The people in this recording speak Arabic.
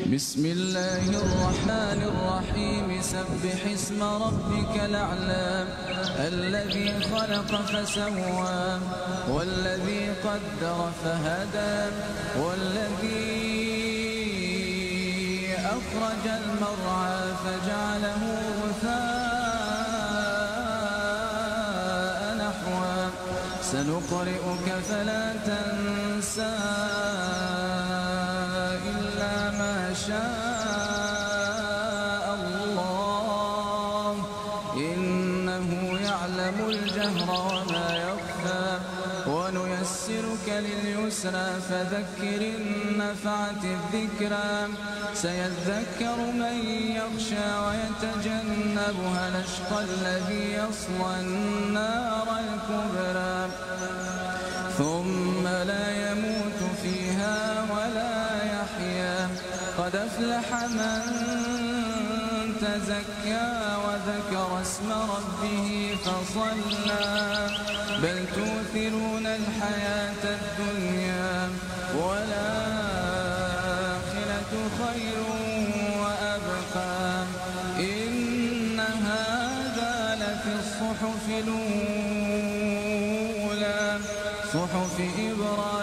بسم الله الرحمن الرحيم سبح اسم ربك الأعلى الذي خلق فسوى والذي قدر فهدى والذي أخرج المرعى فجعله غثاء نحوا سنقرئك فلا تنسى إلا ما شاء الله إنه يعلم الجهر وما يخفى ونيسرك لليسرى فذكر إن نفعت الذكرى سيذكر من يخشى ويتجنبها الأشقى الذي يصلى النار الكبرى ثم لا يموت فيها ولا يحيا قد أفلح من تزكى وذكر اسم ربه فصلى بل تؤثرون الحياة الدنيا والآخرة خير وأبقى إن هذا لفي الصحف الأولى صحف إبراهيم